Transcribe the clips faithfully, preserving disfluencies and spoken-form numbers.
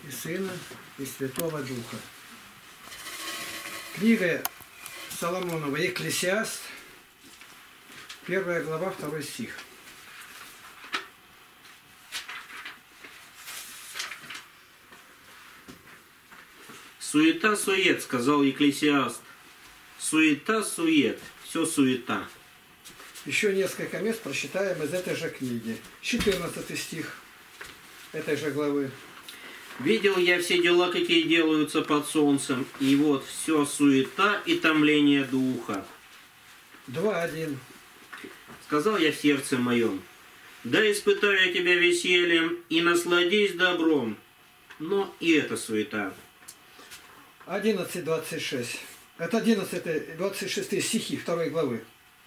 и Сына, и Святого Духа. Книга Соломонова «Екклесиаст», первая глава, второй стих. «Суета-сует», сказал Екклесиаст. «Суета-сует», все суета. Еще несколько мест прочитаем из этой же книги. четырнадцатый стих этой же главы. «Видел я все дела, какие делаются под солнцем, и вот все суета и томление духа. два один. Сказал я в сердце моем: да испытаю я тебя весельем и насладись добром, но и это суета». одиннадцать двадцать шесть. Это одиннадцатый двадцать шестые стихи второй главы.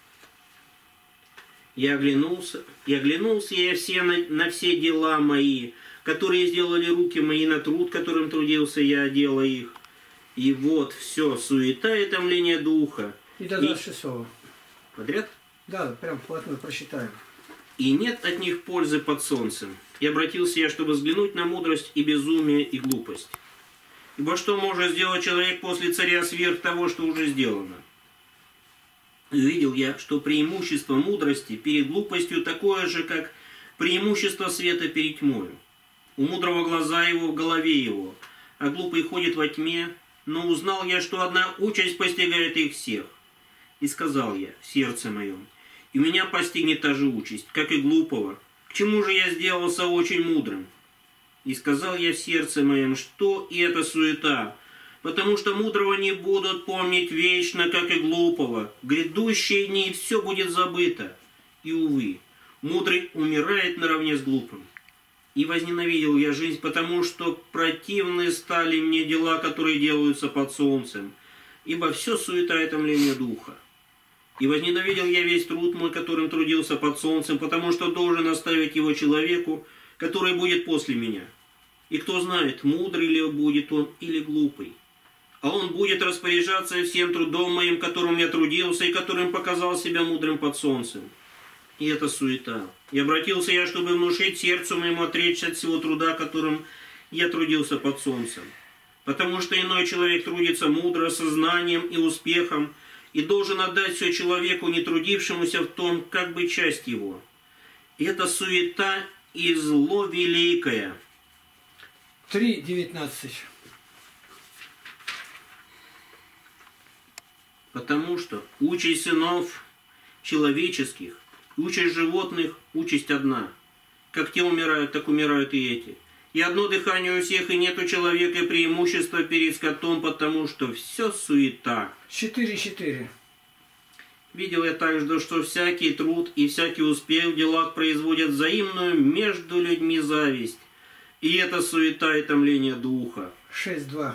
«Я оглянулся, и оглянулся я все на, на все дела мои, которые сделали руки мои, на труд, которым трудился я, делая их. И вот все суета и томление духа». И до двадцать шестого. Подряд? Да, прям вплотную прочитаем. «И нет от них пользы под солнцем. И обратился я, чтобы взглянуть на мудрость и безумие и глупость. Ибо что может сделать человек после царя сверх того, что уже сделано? И увидел я, что преимущество мудрости перед глупостью такое же, как преимущество света перед тьмою. У мудрого глаза его в голове его, а глупый ходит во тьме. Но узнал я, что одна участь постигает их всех. И сказал я в сердце моем: и меня постигнет та же участь, как и глупого. К чему же я сделался очень мудрым? И сказал я в сердце моем, что и это суета, потому что мудрого не будут помнить вечно, как и глупого. В грядущие дни все будет забыто. И, увы, мудрый умирает наравне с глупым. И возненавидел я жизнь, потому что противны стали мне дела, которые делаются под солнцем, ибо все суета и томление духа. И возненавидел я весь труд мой, которым трудился под солнцем, потому что должен оставить его человеку, который будет после меня. И кто знает, мудрый ли будет он или глупый. А он будет распоряжаться всем трудом моим, которым я трудился, и которым показал себя мудрым под солнцем. И это суета. И обратился я, чтобы внушить сердцу моему отречься от всего труда, которым я трудился под солнцем. Потому что иной человек трудится мудро, со знанием и успехом, и должен отдать все человеку, не трудившемуся в том, как бы часть его. И это суета и зло великое». три девятнадцать. «Потому что участь сынов человеческих, участь животных, участь одна. Как те умирают, так умирают и эти. И одно дыхание у всех, и нет у человека преимущества перед скотом, потому что все суета». четыре четыре. «Видел я также, что всякий труд и всякий успех в делах производят взаимную между людьми зависть. И это суета и томление духа». шесть два.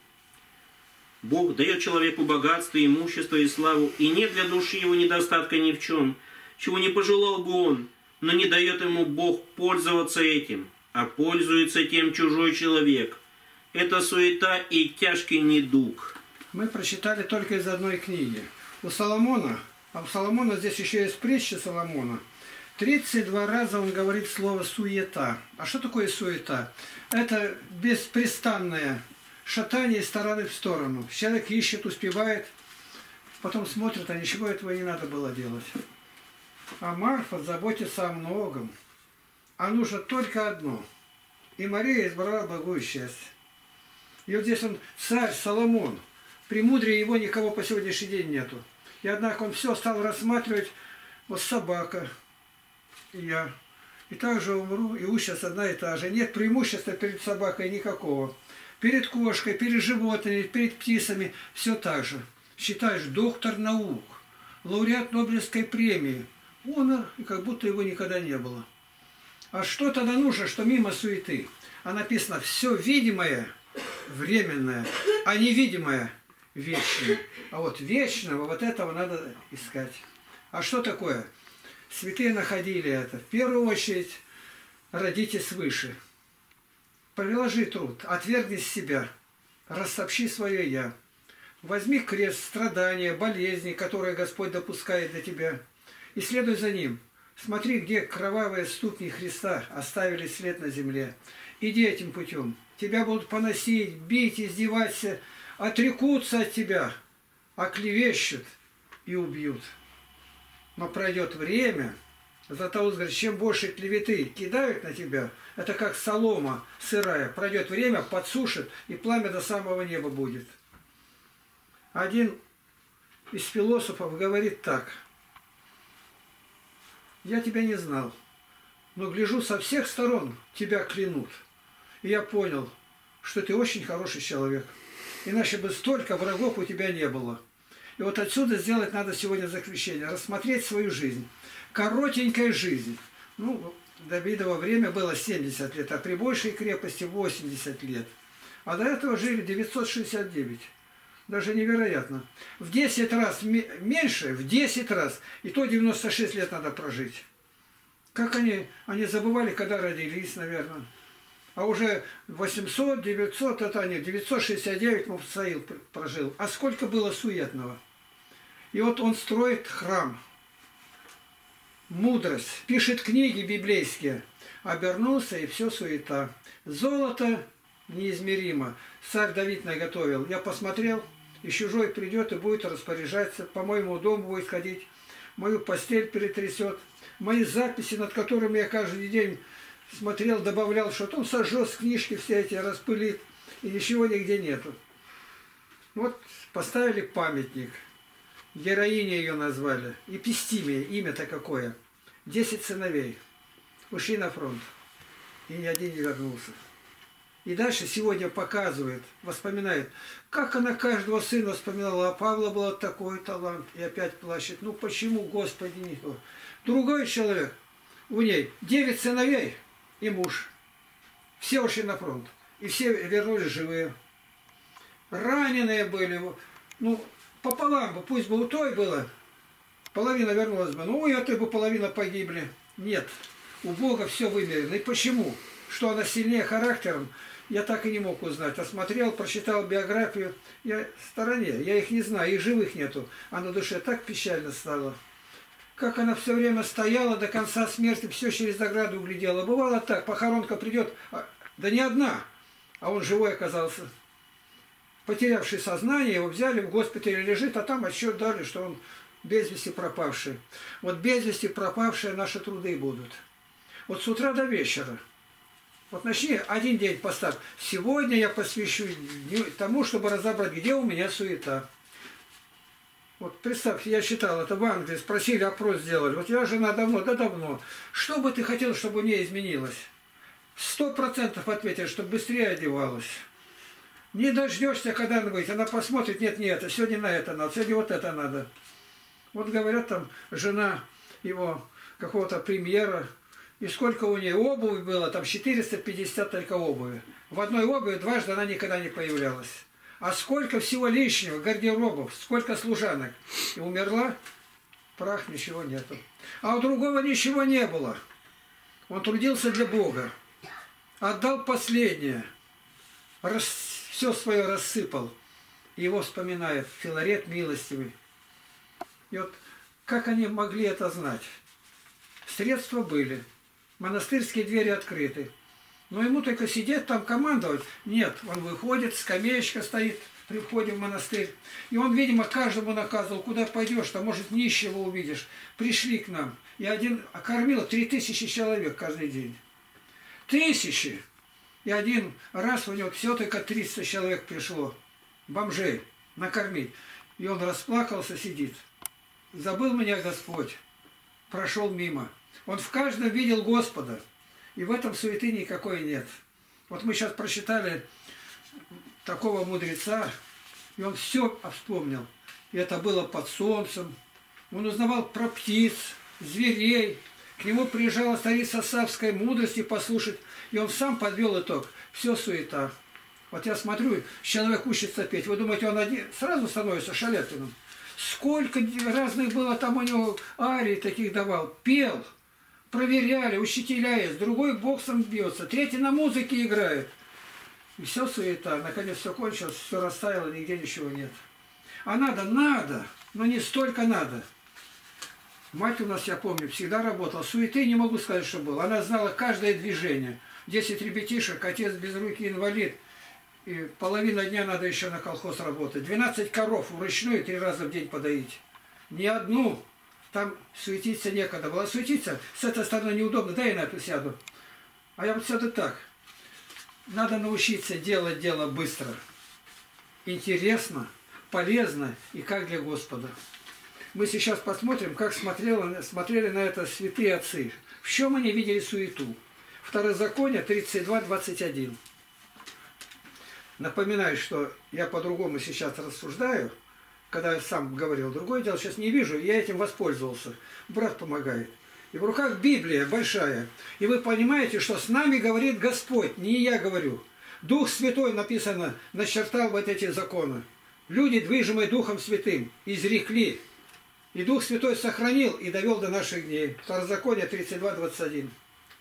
«Бог дает человеку богатство, имущество и славу, и нет для души его недостатка ни в чем, чего не пожелал бы он, но не дает ему Бог пользоваться этим, а пользуется тем чужой человек. Это суета и тяжкий недуг». Мы прочитали только из одной книги. У Соломона, а у Соломона здесь еще есть притча Соломона, тридцать два раза он говорит слово «суета». А что такое суета? Это беспрестанное шатание из стороны в сторону. Человек ищет, успевает, потом смотрит, а ничего этого не надо было делать. А Марфа заботится о многом. А нужно только одно. И Мария избрала благое счастье. И вот здесь он, царь Соломон, премудрее его никого по сегодняшний день нету. И однако он все стал рассматривать, вот собака, и я. И также умру, и участь одна и та же. Нет преимущества перед собакой никакого. Перед кошкой, перед животными, перед птицами все так же. Считаешь, доктор наук, лауреат Нобелевской премии. Умер, и как будто его никогда не было. А что тогда нужно, что мимо суеты? А написано, все видимое временное, а невидимое вечное. А вот вечного, вот этого надо искать. А что такое? Святые находили это. В первую очередь, родите свыше. Приложи труд, отвергни себя, рассопши свое «я». Возьми крест, страдания, болезни, которые Господь допускает для тебя, и следуй за Ним. Смотри, где кровавые ступни Христа оставили след на земле. Иди этим путем. Тебя будут поносить, бить, издеваться, отрекутся от тебя, оклевещут и убьют. Но пройдет время, Златоуст говорит, чем больше клеветы кидают на тебя, это как солома сырая. Пройдет время, подсушит, и пламя до самого неба будет. Один из философов говорит так. Я тебя не знал, но гляжу, со всех сторон тебя клянут. И я понял, что ты очень хороший человек. Иначе бы столько врагов у тебя не было. И вот отсюда сделать надо сегодня заключение. Рассмотреть свою жизнь. Коротенькая жизнь. Ну, Давидово время было семьдесят лет, а при большей крепости восемьдесят лет. А до этого жили девятьсот шестьдесят девять. Даже невероятно. В десять раз меньше, в десять раз. И то девяносто шесть лет надо прожить. Как они, они забывали, когда родились, наверное. А уже восемьсот, девятьсот, это они, девятьсот шестьдесят девять Муфсаил прожил. А сколько было суетного. И вот он строит храм. Мудрость. Пишет книги библейские. Обернулся, и все суета. Золото неизмеримо. Царь Давид наготовил. Я посмотрел, и чужой придет и будет распоряжаться. По моему дому будет ходить. Мою постель перетрясет. Мои записи, над которыми я каждый день смотрел, добавлял, что он сожжет книжки все эти, распылит. И ничего нигде нету. Вот поставили памятник. Героиня ее назвали. Эпистимия, имя-то какое. Десять сыновей. Ушли на фронт. И ни один не вернулся. И дальше сегодня показывает, воспоминает, как она каждого сына вспоминала. А Павла был такой талант. И опять плачет. Ну почему, Господи, не то? Другой человек. У ней девять сыновей и муж. Все ушли на фронт. И все вернулись живые. Раненые были. Ну, пополам бы, пусть бы у той было, половина вернулась бы, ну и от той бы половина погибли. Нет, у Бога все вымерено. И почему? Что она сильнее характером, я так и не мог узнать. Осмотрел, прочитал биографию, я в стороне, я их не знаю, их живых нету. А на душе так печально стало. Как она все время стояла до конца смерти, все через ограду углядела. Бывало так, похоронка придет, да не одна, а он живой оказался. Потерявший сознание, его взяли, в госпитале лежит, а там отчет дали, что он без вести пропавший. Вот без вести пропавшие наши труды будут. Вот с утра до вечера. Вот начни один день поставь. Сегодня я посвящу тому, чтобы разобрать, где у меня суета. Вот представьте, я читал это в Англии, спросили, опрос сделали. Вот я жена давно, да давно. Что бы ты хотел, чтобы у нее изменилось? Сто процентов ответили, чтобы быстрее одевалась. Не дождешься, когда она говорит, она посмотрит, нет, нет, сегодня на это надо, сегодня вот это надо. Вот говорят там, жена его какого-то премьера, и сколько у нее обуви было, там четыреста пятьдесят только обуви. В одной обуви дважды она никогда не появлялась. А сколько всего лишнего, гардеробов, сколько служанок. И умерла, прах, ничего нету. А у другого ничего не было. Он трудился для Бога. Отдал последнее. Рас... Все свое рассыпал. И его вспоминает Филарет милостивый. И вот как они могли это знать? Средства были. Монастырские двери открыты. Но ему только сидеть там, командовать. Нет, он выходит, скамеечка стоит при входе в монастырь. И он, видимо, каждому наказывал, куда пойдешь, там, может, нищего увидишь. Пришли к нам. И один кормил три тысячи человек каждый день. Тысячи! И один раз у него все только триста человек пришло, бомжей, накормить. И он расплакался, сидит. Забыл меня Господь, прошел мимо. Он в каждом видел Господа. И в этом суеты никакой нет. Вот мы сейчас прочитали такого мудреца, и он все вспомнил. И это было под солнцем. Он узнавал про птиц, зверей. К нему приезжала царица Савской мудрости послушать. И он сам подвел итог. Все суета. Вот я смотрю, человек учится петь. Вы думаете, он один сразу становится Шаляпиным? Сколько разных было там у него арий таких давал. Пел. Проверяли, учителя есть. Другой боксом бьется. Третий на музыке играет. И все суета. Наконец все кончилось, все растаяло, нигде ничего нет. А надо, надо. Но не столько надо. Мать у нас, я помню, всегда работала. Суеты не могу сказать, что было. Она знала каждое движение. десять ребятишек, отец без руки инвалид. И половина дня надо еще на колхоз работать. двенадцать коров вручную три раза в день подоить. Ни одну. Там суетиться некогда было. Суетиться с этой стороны неудобно. Да, я на эту сяду. А я вот сяду так. Надо научиться делать дело быстро. Интересно, полезно и как для Господа. Мы сейчас посмотрим, как смотрели, смотрели на это святые отцы. В чем они видели суету? Второзаконие тридцать два двадцать один. Напоминаю, что я по-другому сейчас рассуждаю, когда я сам говорил. Другое дело, сейчас не вижу, я этим воспользовался. Брат помогает. И в руках Библия большая. И вы понимаете, что с нами говорит Господь, не я говорю. Дух Святой, написано, начертал вот эти законы. Люди, движимые Духом Святым, изрекли. И Дух Святой сохранил и довел до наших дней. Второзаконие тридцать два двадцать один.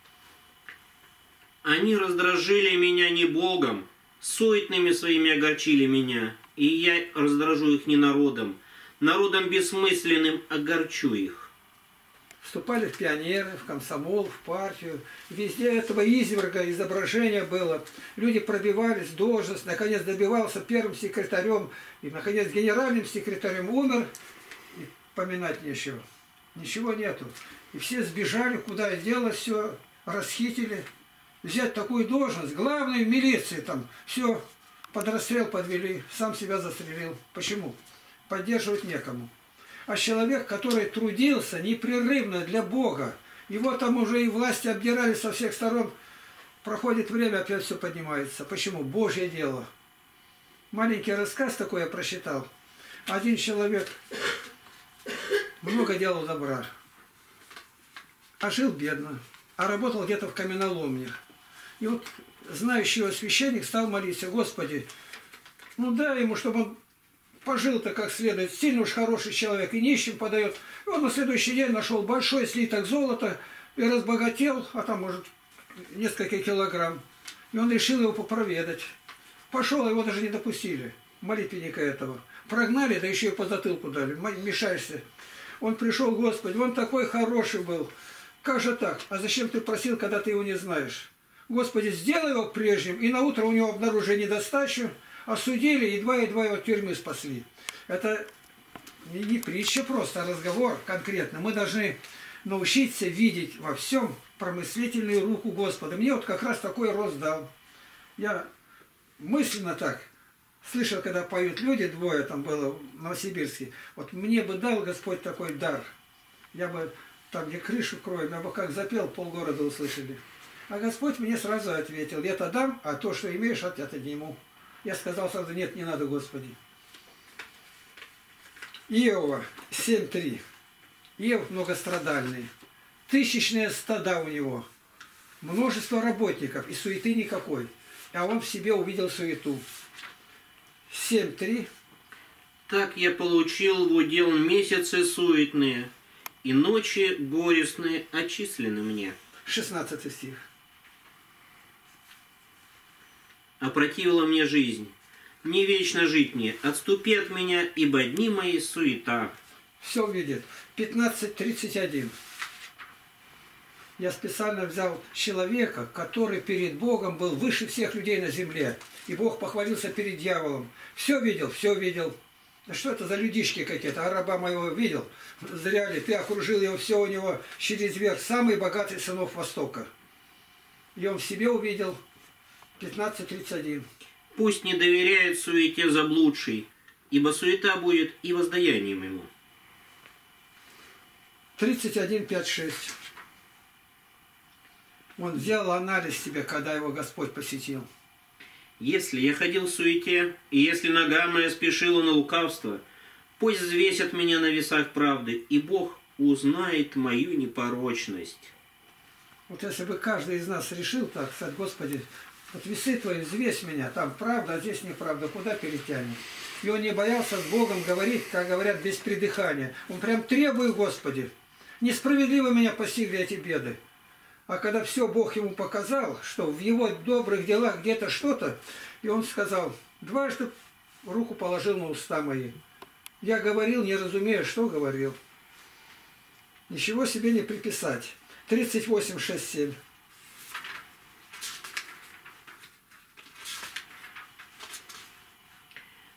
Они раздражили меня не Богом, суетными своими огорчили меня, и я раздражу их не народом, народом бессмысленным огорчу их. Вступали в пионеры, в комсомол, в партию. Везде этого изверга, изображения было. Люди пробивались, должность, наконец добивался первым секретарем, и, наконец, генеральным секретарем умер, и поминать нечего. Ничего нету. И все сбежали, куда дело, все расхитили. Взять такую должность, главный в милиции, там, все, под расстрел подвели, сам себя застрелил. Почему? Поддерживать некому. А человек, который трудился непрерывно для Бога, его там уже и власти обдирали со всех сторон, проходит время, опять все поднимается. Почему? Божье дело. Маленький рассказ такой я прочитал. Один человек много делал добра, а жил бедно, а работал где-то в каменоломне. И вот знающий его священник стал молиться: Господи, ну дай ему, чтобы он пожил-то как следует, сильно уж хороший человек, и нищим подает. И он на следующий день нашел большой слиток золота и разбогател, а там, может, несколько килограмм. И он решил его попроведать. Пошел, его даже не допустили, молитвенника этого. Прогнали, да еще и по затылку дали, мешаешься. Он пришел: Господи, он такой хороший был. Как же так? А зачем ты просил, когда ты его не знаешь? Господи, сделай его прежним, и на утро у него обнаружили недостачу, осудили, едва-едва его от тюрьмы спасли. Это не, не притча просто, а разговор конкретно. Мы должны научиться видеть во всем промыслительную руку Господа. Мне вот как раз такой рост дал. Я мысленно так слышал, когда поют люди, двое там было в Новосибирске, вот мне бы дал Господь такой дар. Я бы там, где крышу крою, я бы как запел, полгорода услышали. А Господь мне сразу ответил: я-то дам, а то, что имеешь, от это не ему. Я сказал сразу: нет, не надо, Господи. Иова семь три. Иов многострадальный. Тысячные стада у него. Множество работников и суеты никакой. А он в себе увидел суету. семь три. Так я получил в удел месяцы суетные, и ночи горестные отчислены мне. шестнадцатый стих. Опротивила мне жизнь. Не вечно жить мне. Отступи от меня, ибо дни мои суета. Все видит. пятнадцать тридцать один. Я специально взял человека, который перед Богом был выше всех людей на земле. И Бог похвалился перед дьяволом. Все видел, все видел. Да что это за людишки какие-то? А раба моего видел? Зря ли? Ты окружил его, все у него через верх. Самый богатый сынов Востока. И он в себе увидел. пятнадцать тридцать один. Пусть не доверяет суете заблудший, ибо суета будет и воздаянием ему. тридцать один пять шесть. Он сделал анализ себе, когда его Господь посетил. Если я ходил в суете, и если нога моя спешила на лукавство, пусть взвесят меня на весах правды, и Бог узнает мою непорочность. Вот если бы каждый из нас решил так, сказать: Господи, вот весы твои, взвесь меня, там правда, а здесь неправда, куда перетянет? И он не боялся с Богом говорить, как говорят, без придыхания. Он прям требует: Господи, несправедливо меня постигли эти беды. А когда все Бог ему показал, что в его добрых делах где-то что-то, и он сказал: дважды руку положил на уста мои. Я говорил, не разумея, что говорил. Ничего себе не приписать. тридцать восемь шесть семь.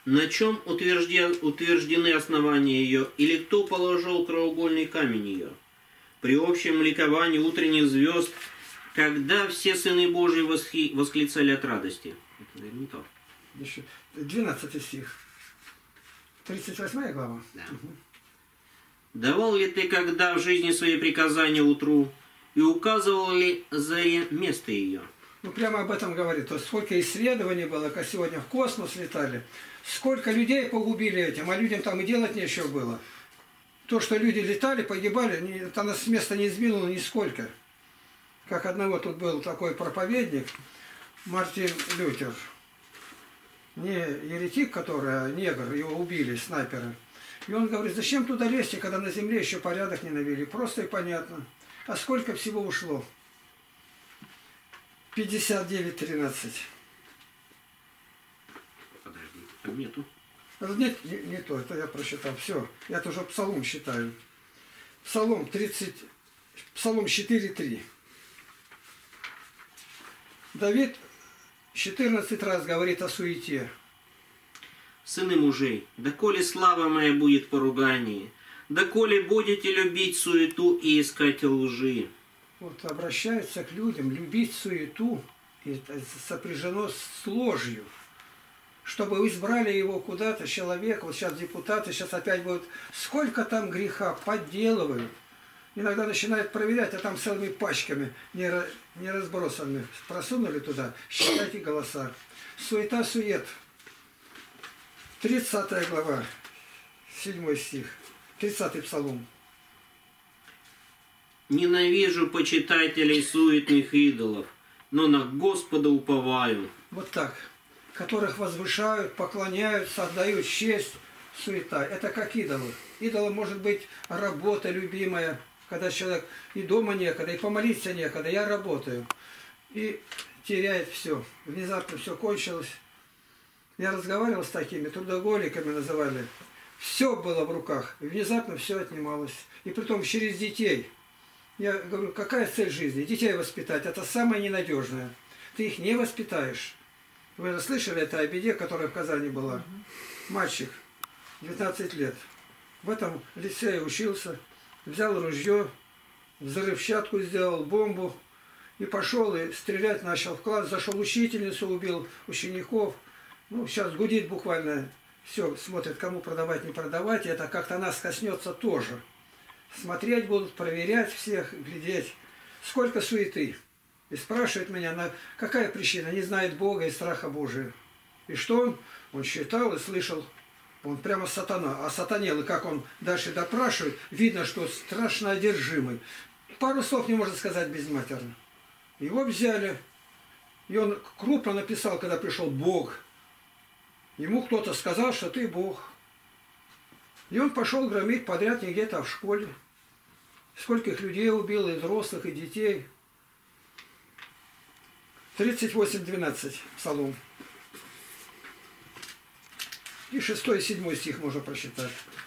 На чем утвержден, утверждены основания ее, или кто положил краеугольный камень ее? При общем ликовании утренних звезд, когда все сыны Божии восхи, восклицали от радости. Это, наверное, не то. двенадцатый стих. тридцать восьмая глава. Да. Угу. Давал ли ты когда в жизни свои приказания утру, и указывал ли заре место ее? Ну, прямо об этом говорит. То есть, сколько исследований было, как сегодня в космос летали, сколько людей погубили этим, а людям там и делать нечего было. То, что люди летали, погибали, это с места не сдвинуло нисколько. Как одного тут был такой проповедник, Мартин Лютер. Не еретик, который, а негр, его убили, снайперы. И он говорит, зачем туда лезть, когда на земле еще порядок не навели? Просто и понятно. А сколько всего ушло? пятьдесят девять тринадцать. Подожди, там нету. Нет, не, не то, это я прочитал. Все, я тоже псалом считаю. Псалом тридцать, псалом четыре три. Давид четырнадцать раз говорит о суете. Сыны мужей, доколе слава моя будет в поругании, доколе будете любить суету и искать лжи. Вот обращается к людям, любить суету, это сопряжено с ложью. Чтобы избрали его куда-то, человека, вот сейчас депутаты, сейчас опять будут, сколько там греха, подделывают. Иногда начинают проверять, а там целыми пачками, не, не разбросанными, просунули туда, считайте голоса. Суета-сует. тридцатая глава, седьмой стих, тридцатый псалом. Ненавижу почитателей суетных идолов, но на Господа уповаю. Вот так. Которых возвышают, поклоняются, отдают честь, суета. Это как идолы. Идолом может быть работа любимая, когда человек и дома некогда, и помолиться некогда, я работаю. И теряет все. Внезапно все кончилось. Я разговаривал с такими, трудоголиками называли. Все было в руках, и внезапно все отнималось. И притом через детей. Я говорю, какая цель жизни? Детей воспитать, это самое ненадежное. Ты их не воспитаешь. Вы же слышали это о беде, которая в Казани была? Мальчик, девятнадцать лет. В этом лицее учился, взял ружье, взрывчатку сделал, бомбу, и пошел и стрелять начал в класс. Зашел учительницу, убил учеников. Ну, сейчас гудит буквально, все, смотрит, кому продавать, не продавать. И это как-то нас коснется тоже. Смотреть будут, проверять всех, глядеть. Сколько суеты. И спрашивает меня, на какая причина? Не знает Бога и страха Божия. И что он? Он считал и слышал. Он прямо сатана. А сатанел, и как он дальше допрашивает, видно, что страшно одержимый. Пару слов не может сказать безматерно. Его взяли. И он крупно написал, когда пришел Бог. Ему кто-то сказал, что ты Бог. И он пошел громить подряд не где-то, а в школе. Скольких людей убил, и взрослых, и детей. тридцать восемь двенадцать псалом. И шестой и седьмой стих можно прочитать.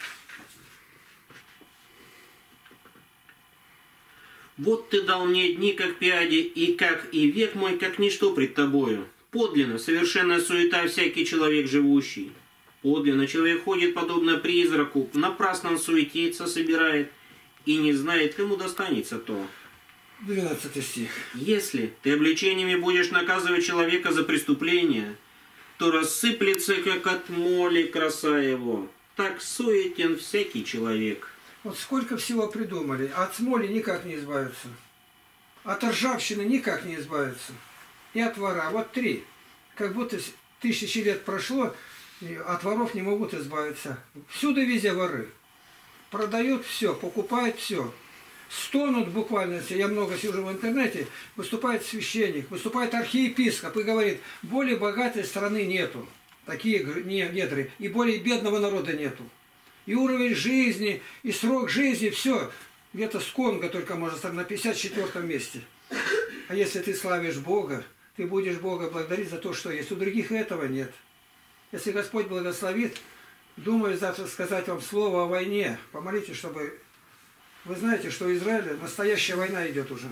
Вот ты дал мне дни, как пяди, и как и век мой, как ничто пред тобою. Подлинно, совершенная суета всякий человек живущий. Подлинно человек ходит подобно призраку, напрасно он суетится, собирает, и не знает, кому достанется то. двенадцатый стих. Если ты обличениями будешь наказывать человека за преступление, то рассыплется, как от моли, краса его. Так суетен всякий человек. Вот сколько всего придумали. От смоли никак не избавиться. От ржавчины никак не избавиться. И от вора. Вот три. Как будто тысячи лет прошло, и от воров не могут избавиться. Всюду везде воры. Продают все, покупают все. Стонут буквально, если я много сижу в интернете, выступает священник, выступает архиепископ и говорит, более богатой страны нету. Такие недры. И более бедного народа нету. И уровень жизни, и срок жизни, все. Где-то с Конго только можно стать на пятьдесят четвёртом месте. А если ты славишь Бога, ты будешь Бога благодарить за то, что есть. У других этого нет. Если Господь благословит, думаю завтра сказать вам слово о войне. Помолитесь, чтобы... Вы знаете, что в Израиле настоящая война идет уже.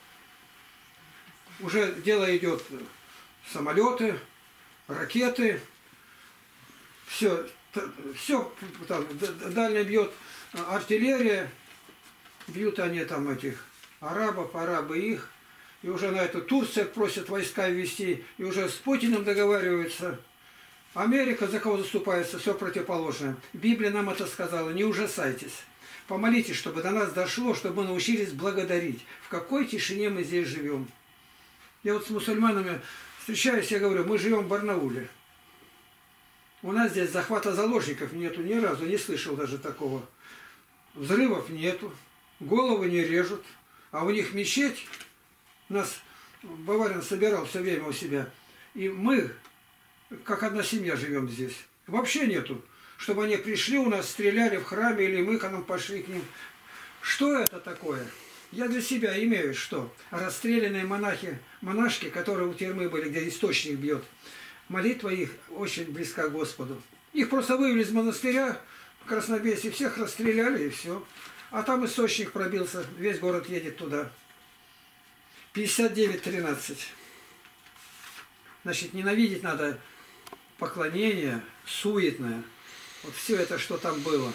Уже дело идет самолеты, ракеты. Все, все там, дальний бьет артиллерия, бьют они там этих арабов, арабы их. И уже на это Турция просит войска ввести, и уже с Путиным договариваются. Америка за кого заступается, все противоположное. Библия нам это сказала, не ужасайтесь. Помолитесь, чтобы до нас дошло, чтобы мы научились благодарить. В какой тишине мы здесь живем. Я вот с мусульманами встречаюсь, я говорю, мы живем в Барнауле. У нас здесь захвата заложников нету, ни разу не слышал даже такого. Взрывов нету, головы не режут, а у них мечеть, нас Баварин собирал все время у себя, и мы, как одна семья, живем здесь. Вообще нету, чтобы они пришли у нас, стреляли в храме, или мы к нам пошли к ним. Что это такое? Я для себя имею что? Расстрелянные монахи, монашки, которые у тюрьмы были, где источник бьет. Молитва их очень близка к Господу. Их просто вывели из монастыря в Краснобесье, всех расстреляли и все. А там источник пробился, весь город едет туда. пятьдесят девять тринадцать. Значит, ненавидеть надо поклонение суетное. Вот все это, что там было.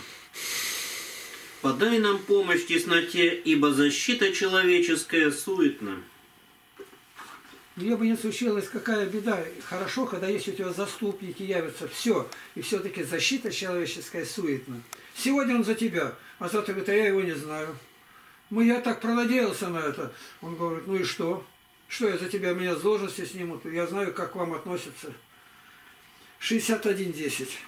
Подай нам помощь в тесноте, ибо защита человеческая суетна. Мне бы не случилось, какая беда. Хорошо, когда есть у тебя заступники, явятся. Все. И все-таки защита человеческая суетна. Сегодня он за тебя, а завтра говорит, а я его не знаю. Мы, я так пронадеялся на это. Он говорит, ну и что? Что я за тебя, меня с должности снимут? Я знаю, как к вам относятся. шестьдесят один десять.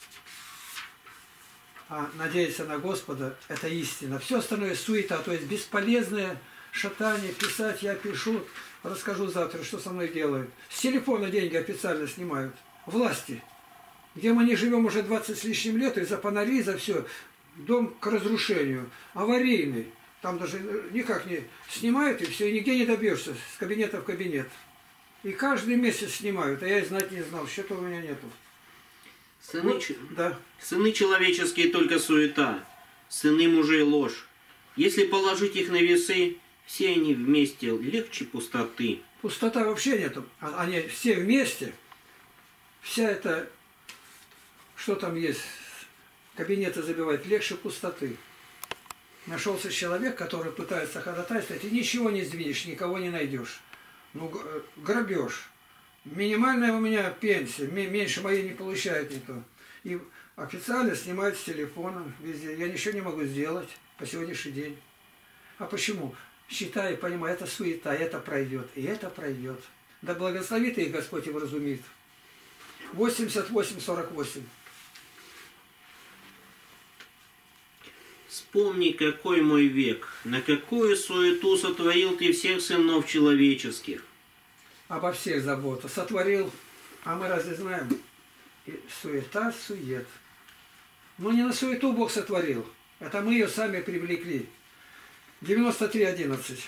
А надеяться на Господа – это истина. Все остальное суета, то есть бесполезное шатание, писать, я пишу, расскажу завтра, что со мной делают. С телефона деньги официально снимают. Власти. Где мы не живем уже двадцать с лишним лет, из-за фонари, из-за все. Дом к разрушению. Аварийный. Там даже никак не снимают, и все, и нигде не добьешься, с кабинета в кабинет. И каждый месяц снимают, а я и знать не знал, счета у меня нету. Сыны, вот, ч... да. Сыны человеческие только суета, сыны мужей ложь. Если положить их на весы, все они вместе легче пустоты. Пустота вообще нету. Они все вместе, вся эта, что там есть, кабинеты забивать, легче пустоты. Нашелся человек, который пытается ходатайствовать, и ничего не сдвинешь, никого не найдешь. Ну, грабеж. Минимальная у меня пенсия, меньше моей не получает никто. И официально снимают с телефона везде. Я ничего не могу сделать по сегодняшний день. А почему? Считаю, понимаю, это суета, это пройдет, и это пройдет. Да благословит их Господь и вразумит. восемьдесят восемь сорок восемь. Вспомни, какой мой век, на какую суету сотворил ты всех сынов человеческих. Обо всех забота. Сотворил, а мы разве знаем? И суета, сует. Но не на суету Бог сотворил. Это мы ее сами привлекли. девяносто три одиннадцать.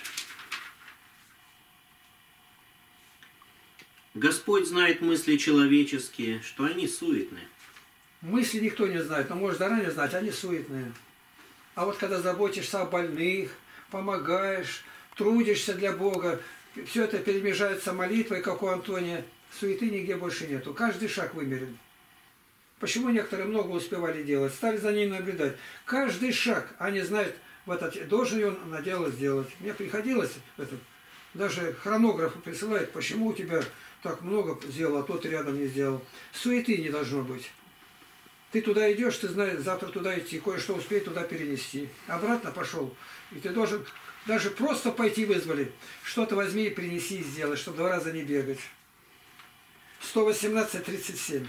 Господь знает мысли человеческие, что они суетны. Мысли никто не знает, но может заранее знать, они суетные. А вот когда заботишься о больных, помогаешь, трудишься для Бога, все это перемежается молитвой, как у Антония, суеты нигде больше нету. Каждый шаг вымерен. Почему некоторые много успевали делать? Стали за ним наблюдать. Каждый шаг, они знают, в этот, должен ли он на дело сделать. Мне приходилось, это, даже хронограф присылает, почему у тебя так много сделал, а тот рядом не сделал. Суеты не должно быть. Ты туда идешь, ты знаешь, завтра туда идти, кое-что успеть туда перенести. Обратно пошел. И ты должен даже просто пойти вызвали. Что-то возьми и принеси и сделай, чтобы два раза не бегать. сто восемнадцать тридцать семь.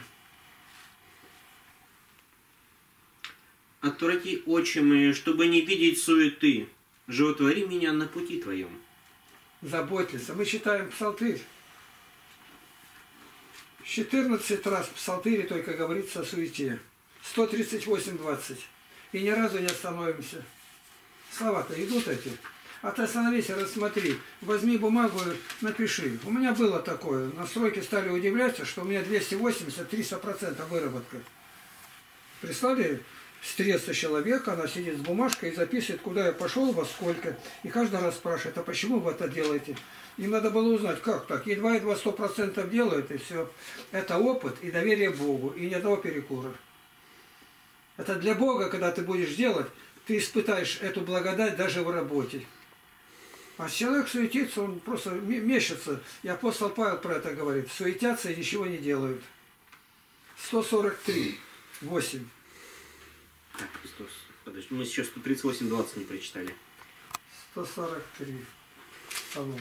Отврати очи мои, чтобы не видеть суеты. Животвори меня на пути твоем. Заботься. Мы читаем псалтырь. четырнадцать раз в псалтыре только говорится о суете. сто тридцать восемь двадцать. И ни разу не остановимся. Слова-то идут эти. А ты остановись, рассмотри. Возьми бумагу, напиши. У меня было такое. Настройки стали удивляться, что у меня двести восемьдесят — триста процентов выработка. Прислали Стресса человека, она сидит с бумажкой и записывает, куда я пошел, во сколько. И каждый раз спрашивает, а почему вы это делаете? Им надо было узнать, как так. Едва-едва сто процентов делают, и все. Это опыт и доверие Богу, и ни одного перекура. Это для Бога, когда ты будешь делать, ты испытаешь эту благодать даже в работе. А человек суетится, он просто мечется. И апостол Павел про это говорит. Суетятся и ничего не делают. сто сорок три, восемь. Так, подожди, мы сейчас сто тридцать восемь двадцать не прочитали. сто сорок три. Пsalm.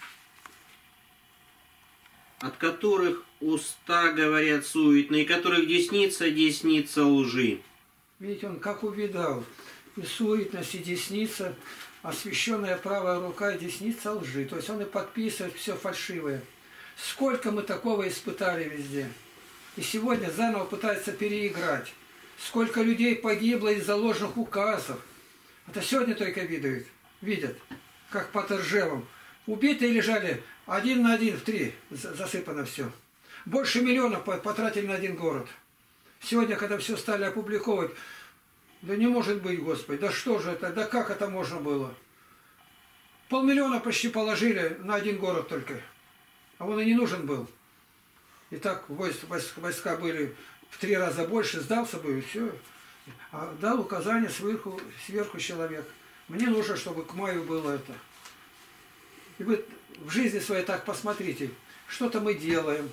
От которых уста говорят суетно, и которых десница десница лжи. Видите, он как увидал. И суетность, и десница, освященная правая рука, и десница лжи. То есть он и подписывает все фальшивое. Сколько мы такого испытали везде. И сегодня заново пытается переиграть. Сколько людей погибло из-за ложных указов. Это сегодня только видят, видят, как по Торжевам. Убитые лежали один на один в три, засыпано все. Больше миллионов потратили на один город. Сегодня, когда все стали опубликовывать, да не может быть, Господи, да что же это, да как это можно было? Полмиллиона почти положили на один город только. А он и не нужен был. И так войска были в три раза больше, сдался бы, и все. А дал указание сверху, сверху человек. Мне нужно, чтобы к маю было это. И вы в жизни своей так посмотрите, что-то мы делаем.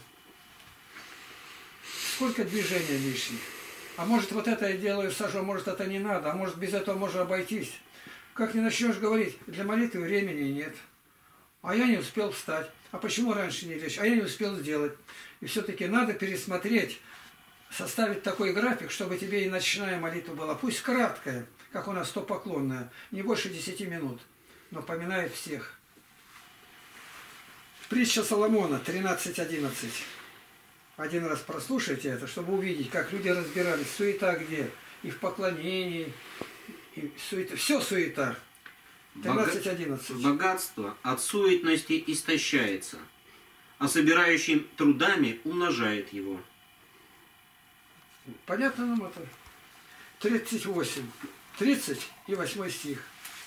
Сколько движения лишних. А может вот это я делаю, сажу, может это не надо, а может без этого можно обойтись. Как не начнешь говорить, для молитвы времени нет. А я не успел встать. А почему раньше не лечь? А я не успел сделать. И все-таки надо пересмотреть, составить такой график, чтобы тебе и ночная молитва была. Пусть краткая, как у нас стопоклонная, не больше десяти минут, но поминает всех. Притча Соломона тринадцать одиннадцать. Один раз прослушайте это, чтобы увидеть, как люди разбирались. Суета где? И в поклонении, и суета. Все суета. тринадцать одиннадцать. Богатство от суетности истощается, а собирающим трудами умножает его. Понятно нам это? тридцать восемь. тридцать и восьмой стих.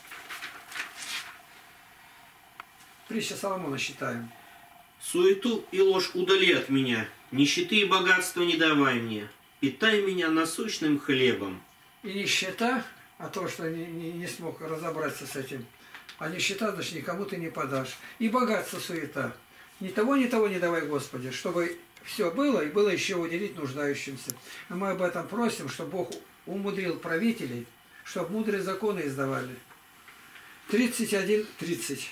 Притча Соломона считаем. Суету и ложь удали от меня, нищеты и богатства не давай мне, питай меня насущным хлебом. И нищета, а то, что не, не, не смог разобраться с этим, а нищета, значит, никому ты не подашь. И богатство суета. Ни того, ни того не давай, Господи, чтобы все было и было еще уделить нуждающимся. И мы об этом просим, чтобы Бог умудрил правителей, чтобы мудрые законы издавали. тридцать один тридцать.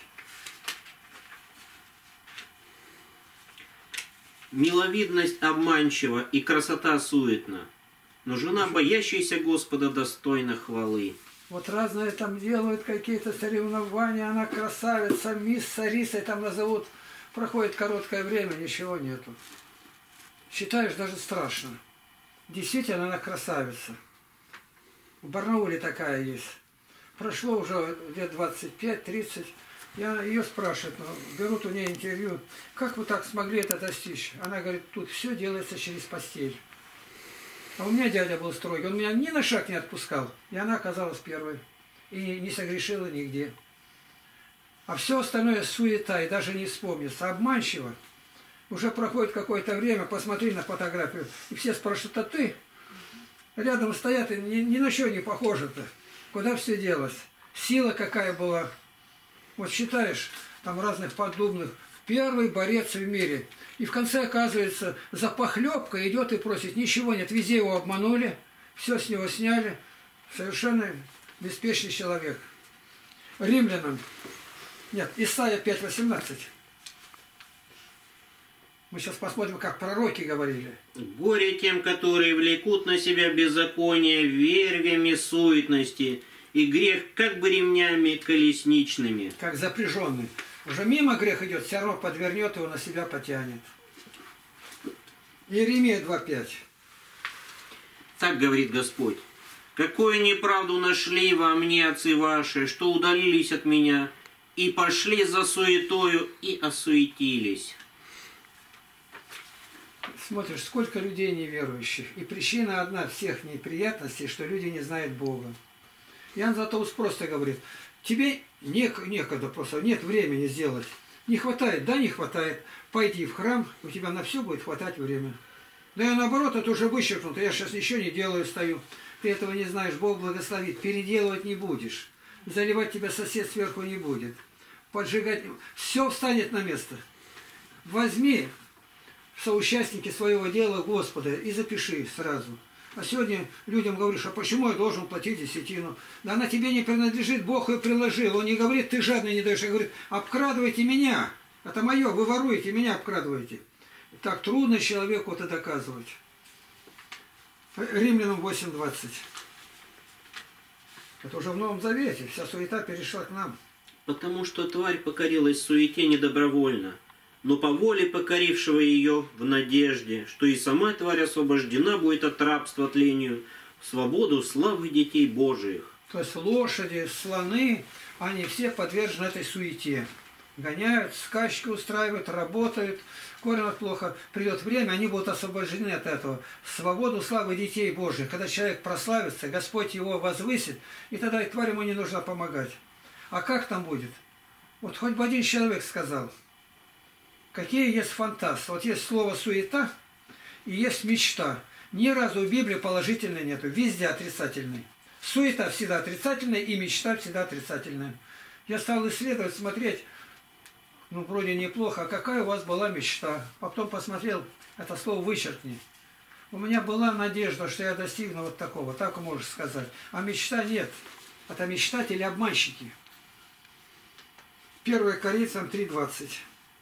Миловидность обманчива и красота суетна, но жена, боящаяся Господа, достойна хвалы. Вот разные там делают какие-то соревнования, она красавица, мисс Сарисой там назовут. Проходит короткое время, ничего нету. Считаешь, даже страшно. Действительно, она красавица. В Барнауле такая есть. Прошло уже лет двадцать пять тридцать. Я ее спрашиваю, берут у нее интервью, как вы так смогли это достичь? Она говорит, тут все делается через постель. А у меня дядя был строгий, он меня ни на шаг не отпускал. И она оказалась первой. И не согрешила нигде. А все остальное суета, и даже не вспомнится. Обманчиво. Уже проходит какое-то время, посмотри на фотографию, и все спрашивают, а ты? Рядом стоят, и ни, ни на что не похоже-то. Куда все делось? Сила какая была. Вот считаешь, там разных подобных, первый борец в мире. И в конце, оказывается, за похлебкой идет и просит, ничего нет, везде его обманули, все с него сняли. Совершенно беспечный человек. Римлянам. Нет, Исайя пять восемнадцать. Мы сейчас посмотрим, как пророки говорили. Горе тем, которые влекут на себя беззаконие вервями суетности, и грех как бы ремнями колесничными. Как запряженный. Уже мимо грех идет, все равно подвернет его, на себя потянет. Иеремия два пять. Так говорит Господь. Какую неправду нашли во мне отцы ваши, что удалились от меня, и пошли за суетою, и осуетились. смотришь, сколько людей неверующих. И причина одна всех неприятностей, что люди не знают Бога. Иоанн Златоуст просто говорит, тебе нек некогда просто, нет времени сделать. Не хватает, да, не хватает. Пойди в храм, у тебя на все будет хватать время. Да я наоборот, это уже вычеркнуто, я сейчас ничего не делаю, стою. Ты этого не знаешь, Бог благословит. Переделывать не будешь. Заливать тебя сосед сверху не будет. Поджигать, все встанет на место. Возьми соучастники своего дела Господа и запиши сразу. А сегодня людям говоришь, а почему я должен платить десятину? Да она тебе не принадлежит, Бог ее приложил. Он не говорит, ты жадный не даешь, а говорит, обкрадывайте меня. Это мое, вы воруете, меня обкрадываете. Так трудно человеку это доказывать. Римлянам восемь двадцать. Это уже в Новом Завете, вся суета перешла к нам. Потому что тварь покорилась суете недобровольно, но по воле покорившего ее в надежде, что и сама тварь освобождена будет от рабства тлению, в свободу славы детей Божиих. То есть лошади, слоны, они все подвержены этой суете. Гоняют, скачки устраивают, работают, кормят плохо. Придет время, они будут освобождены от этого. Свободу славы детей Божьих. Когда человек прославится, Господь его возвысит, и тогда и тварь ему не нужно помогать. А как там будет? Вот хоть бы один человек сказал, какие есть фантасты. Вот есть слово суета и есть мечта. Ни разу в Библии положительной нету, везде отрицательной. Суета всегда отрицательная и мечта всегда отрицательная. Я стал исследовать, смотреть, ну вроде неплохо, а какая у вас была мечта? А потом посмотрел, это слово вычеркни. У меня была надежда, что я достигну вот такого, так можешь сказать. А мечта нет. Это мечтатели, обманщики. первое Коринфянам три двадцать.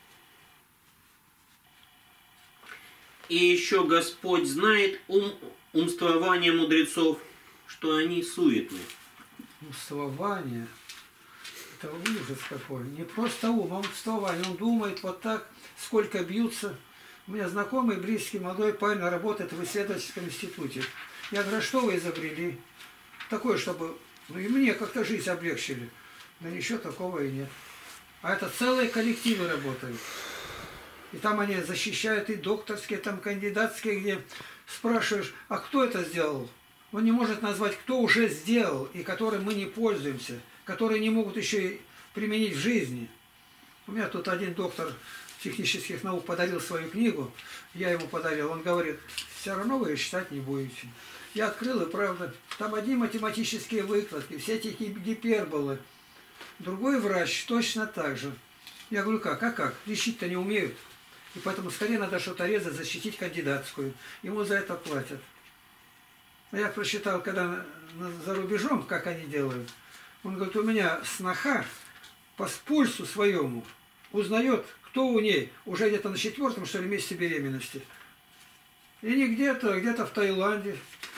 И еще Господь знает ум, умствование мудрецов, что они суетны. Умствование. Это ужас какой. Не просто ум, а умствование. Он думает вот так, сколько бьются. У меня знакомый, близкий, молодой парень работает в исследовательском институте. Я говорю, а что вы изобрели? Такое, чтобы... Ну и мне как-то жизнь облегчили. Да ничего такого и нет. А это целые коллективы работают. И там они защищают и докторские, там кандидатские, где спрашиваешь, а кто это сделал? Он не может назвать, кто уже сделал, и которым мы не пользуемся, которые не могут еще и применить в жизни. У меня тут один доктор технических наук подарил свою книгу, я ему подарил, он говорит, все равно вы ее читать не будете. Я открыл, и правда, там одни математические выкладки, все эти гиперболы. Другой врач точно так же. Я говорю, как? А как? Лечить-то не умеют. И поэтому скорее надо что-то резать, защитить кандидатскую. Ему за это платят. Я прочитал, когда за рубежом, как они делают. Он говорит, у меня сноха по пульсу своему узнает, кто у ней уже где-то на четвертом, что ли, месяце беременности. И не где-то, где-то в Таиланде.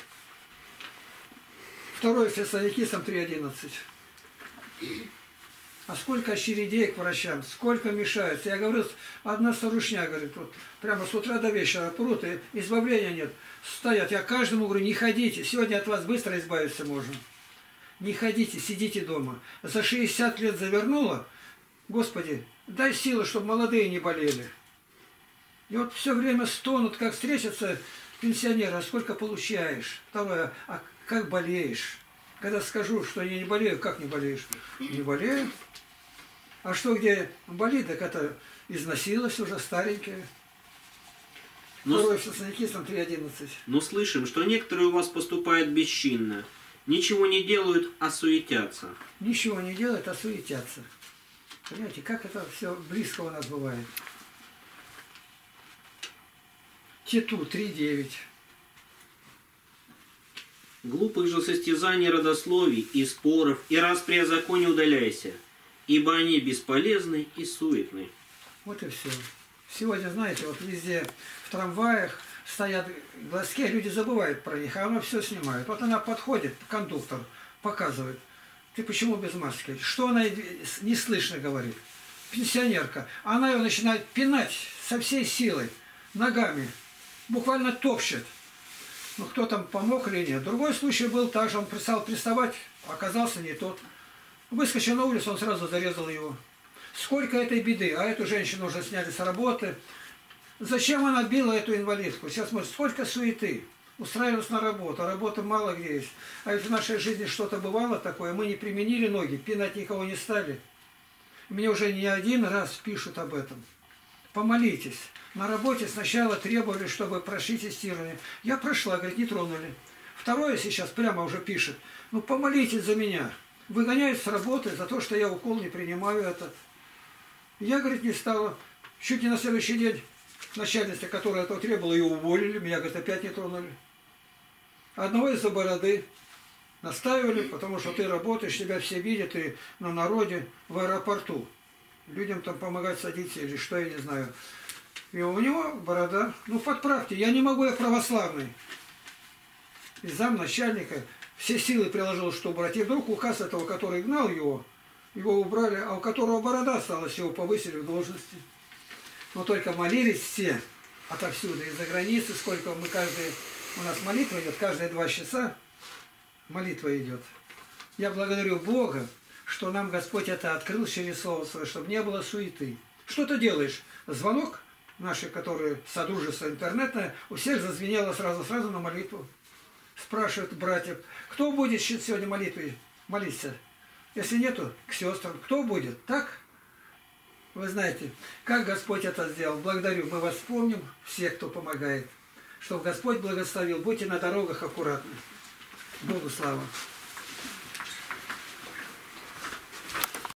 Второе Фессалоникийцам три одиннадцать. А сколько очередей к врачам, сколько мешается. Я говорю, одна старушня, говорит, вот, прямо с утра до вечера прут, и избавления нет. Стоят, я каждому говорю, не ходите, сегодня от вас быстро избавиться можно. Не ходите, сидите дома. За шестьдесят лет завернула, Господи, дай силы, чтобы молодые не болели. И вот все время стонут, как встретятся пенсионеры, а сколько получаешь? Второе, а как болеешь? Когда скажу, что я не болею, как не болеешь? Не болею. А что, где болит, так это износилась уже, старенькая. Второе Фессалоникийцам три одиннадцать. Но слышим, что некоторые у вас поступают бесчинно. Ничего не делают, а суетятся. Ничего не делают, а суетятся. Понимаете, как это все близко у нас бывает. Титу три девять. Глупых же состязаний родословий и споров, и распри о законе удаляйся, ибо они бесполезны и суетны. Вот и все. Сегодня, знаете, вот везде в трамваях стоят глазки, а люди забывают про них, а она все снимает. Вот она подходит, кондуктор, показывает. Ты почему без маски? Что она не слышно говорит? Пенсионерка. Она ее начинает пинать со всей силой, ногами. Буквально топчет. Ну, кто там помог или нет. Другой случай был так же, он стал приставать, оказался не тот. Выскочил на улицу, он сразу зарезал его. Сколько этой беды, а эту женщину уже сняли с работы, Зачем она била эту инвалидку? Сейчас, может, сколько суеты. Устраиваться на работу, работы мало где есть. А ведь в нашей жизни что-то бывало такое, мы не применили ноги, пинать никого не стали. Мне уже не один раз пишут об этом. Помолитесь. На работе сначала требовали, чтобы прошли тестирование. Я прошла, говорит, не тронули. Второе сейчас прямо уже пишет. Ну помолитесь за меня. Выгоняют с работы за то, что я укол не принимаю этот. Я, говорит, не стала. Чуть не на следующий день начальница, которая этого требовала, ее уволили. Меня, говорит, опять не тронули. Одного из-за бороды наставили, потому что ты работаешь, тебя все видят, и на народе, в аэропорту. Людям там помогать садиться или что, я не знаю. И у него борода. Ну, подправьте, я не могу, я православный. И зам начальника все силы приложил, чтобы убрать. И вдруг указ этого, который гнал его, его убрали, а у которого борода осталась, его повысили в должности. Но только молились все отовсюду, из-за границы, сколько мы каждый... У нас молитва идет, каждые два часа молитва идет. Я благодарю Бога, что нам Господь это открыл через Слово Свое, чтобы не было суеты. Что ты делаешь? Звонок наши, которые содружество интернетное, у всех зазвенело сразу-сразу на молитву. Спрашивают братьев, кто будет сегодня молитвой молиться? Если нету, к сестрам. Кто будет? Так? Вы знаете, как Господь это сделал. Благодарю. Мы вас помним, всех, кто помогает. Чтобы Господь благословил. Будьте на дорогах аккуратны. Богу слава.